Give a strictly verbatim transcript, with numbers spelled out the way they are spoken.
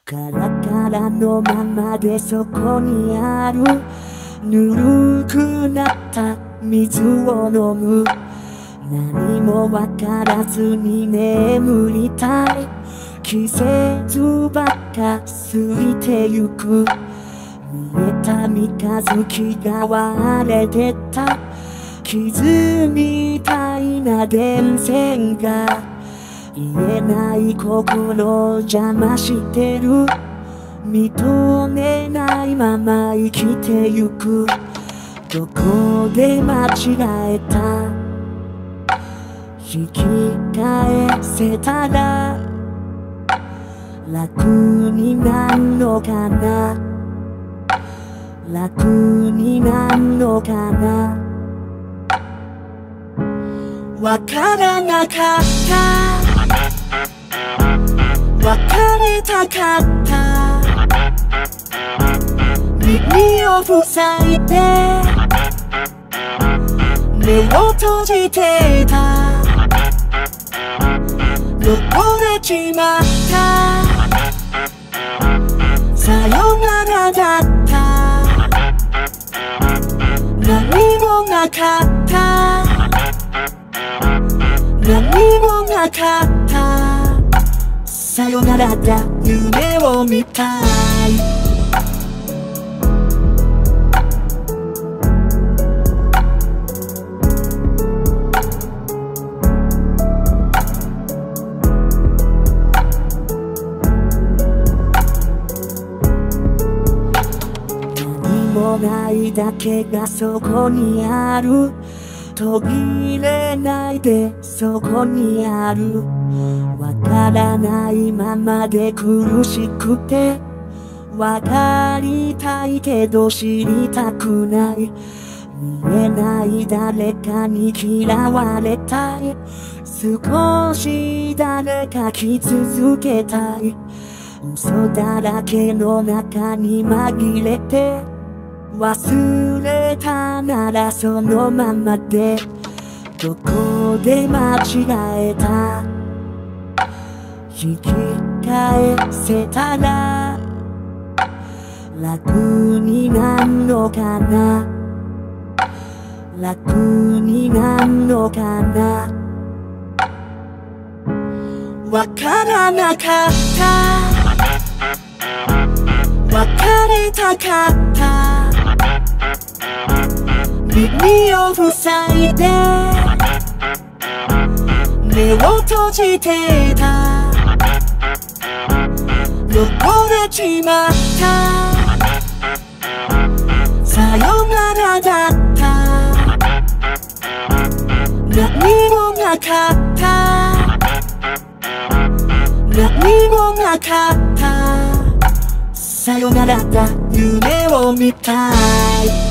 カラカラのままでそこにあるぬるくなった水を飲む。何もわからずに眠りたい。季節ばっか過ぎてゆく。見えた三日月が割れてた傷みたいな電線が言えない心を邪魔してる。認めないまま生きてゆく。どこで間違えた。引き返せたら楽になんのかな。楽になんのかな。わからなかった。別れたかった。耳を塞いで目を閉じてた。どこでちまった。さよならだった。何もなかった。何もなかった。さよならだ。夢を見たい。何もないだけがそこにある。途切れないでそこにある。わからないままで苦しくて。わかりたいけど知りたくない。見えない誰かに嫌われたい。少し誰か傷つけたい。嘘だらけの中に紛れて。忘れたならそのままで。どこで間違えた。引き返せたら楽になんのかな。楽になんのかな。わからなかった。別れたかった。耳を塞いで目を閉じてた。どこでちまった。さよならだった。何もなかった。何もなかった。さよならだ。夢を見たい。